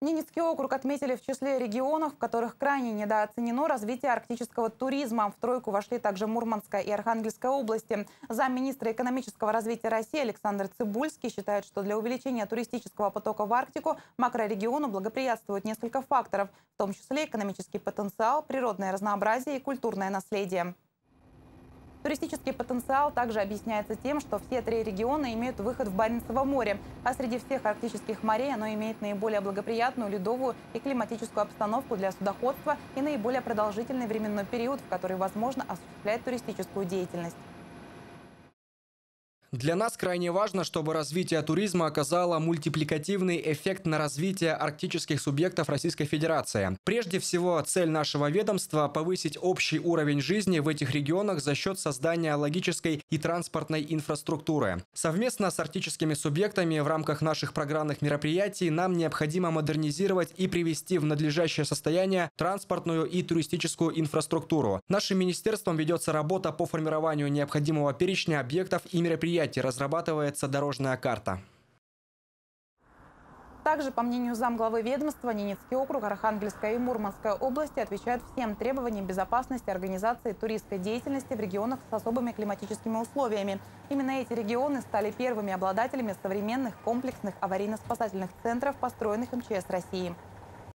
Ненецкий округ отметили в числе регионов, в которых крайне недооценено развитие арктического туризма. В тройку вошли также Мурманская и Архангельская области. Замминистра экономического развития России Александр Цыбульский считает, что для увеличения туристического потока в Арктику макрорегиону благоприятствуют несколько факторов, в том числе экономический потенциал, природное разнообразие и культурное наследие. Туристический потенциал также объясняется тем, что все три региона имеют выход в Баренцево море, а среди всех арктических морей оно имеет наиболее благоприятную ледовую и климатическую обстановку для судоходства и наиболее продолжительный временной период, в который возможно осуществлять туристическую деятельность. Для нас крайне важно, чтобы развитие туризма оказало мультипликативный эффект на развитие арктических субъектов Российской Федерации. Прежде всего, цель нашего ведомства – повысить общий уровень жизни в этих регионах за счет создания логистической и транспортной инфраструктуры. Совместно с арктическими субъектами в рамках наших программных мероприятий нам необходимо модернизировать и привести в надлежащее состояние транспортную и туристическую инфраструктуру. Нашим министерством ведется работа по формированию необходимого перечня объектов и мероприятий. Разрабатывается дорожная карта. Также, по мнению замглавы ведомства, Ненецкий округ, Архангельская и Мурманская области отвечают всем требованиям безопасности организации туристской деятельности в регионах с особыми климатическими условиями. Именно эти регионы стали первыми обладателями современных комплексных аварийно-спасательных центров, построенных МЧС России.